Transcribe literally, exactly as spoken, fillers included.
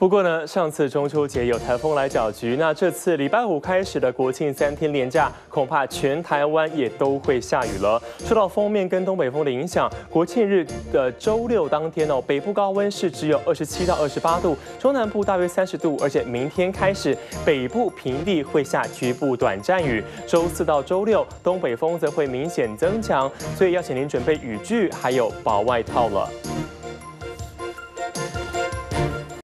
不过呢，上次中秋节有台风来搅局，那这次礼拜五开始的国庆三天连假，恐怕全台湾也都会下雨了。受到锋面跟东北风的影响，国庆日的周六当天哦，北部高温是只有二十七到二十八度，中南部大约三十度，而且明天开始北部平地会下局部短暂雨。周四到周六，东北风则会明显增强，所以要请您准备雨具还有薄外套了。